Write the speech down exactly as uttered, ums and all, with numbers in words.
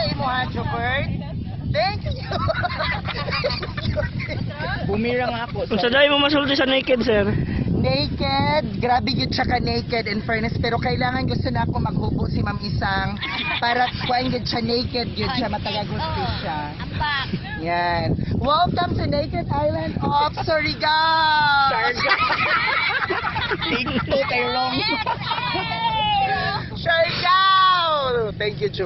sa imo ha, Jobert. Thank you. Bumirang ako. Kung sa dahil mo masulti sa naked, sir. Naked, grabe yun siya ka naked in fairness, pero kailangan gusto na ako maghubo si Ma'am Isang para kuhaan yun siya naked yun siya, matagagusto siya. Ampak. Yan. Welcome to Naked Island of Surigao! Tingto kay Long. Surigao! Thank you, Jo.